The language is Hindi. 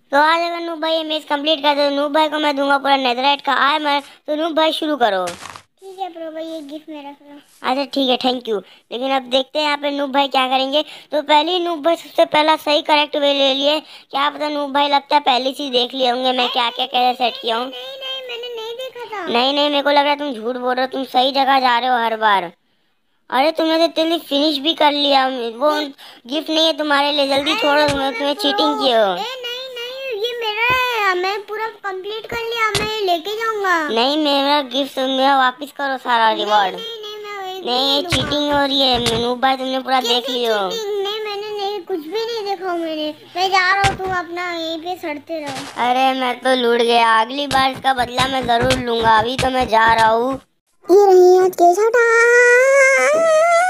तो आज अगर नूब भाई ये मैच कंप्लीट कर दे तो नूब भाई को मैं दूंगा पूरा नेदरराइट का आर्मर। तो नूब भाई शुरू करो। ठीक है प्रो भाई, ये गिफ्ट मेरा करो। अच्छा ठीक है, थैंक यू। लेकिन अब देखते हैं यहाँ पे नूब भाई क्या करेंगे। तो पहले ही नूब भाई सबसे पहला सही करेक्ट वे ले लिए। क्या पता नूब भाई लगता है पहली चीज देख लिए होंगे मैं क्या क्या कैसे सेट किया हूँ। नहीं नहीं, मैंने नहीं देखा था। नहीं नहीं, मेरे को लग रहा है तुम झूठ बोल रहे हो, तुम सही जगह जा रहे हो हर बार। अरे तुमने तो तेली फिनिश भी कर लिया। वो गिफ्ट नहीं है तुम्हारे लिए, जल्दी अरे छोड़ो, देखो तुमने मैं तुम्हें प्रो। चीटिंग की हो। ए नहीं नहीं, ये मेरा है, मैं पूरा कंप्लीट कर लिया, मैं ये लेके जाऊंगा। नहीं, मेरा गिफ्ट मेरा वापस करो सारा नहीं रिवॉर्ड। नहीं नहीं, मैं एक भी नहीं, ये नहीं दूंगा। चीटिंग हो रही है नूब भाई, तुमने पूरा देख कैसे लियो। चीटिंग? नहीं मैंने नहीं, कुछ भी नहीं देखा मैंने। मैं जा रहा हूँ, तुम अपना यहीं पे सड़ते रहो। अरे मैं तो लूट गया, अगली बार इसका बदला मैं जरूर लूंगा, अभी तो मैं जा रहा हूँ। ये रही आज के शौटान।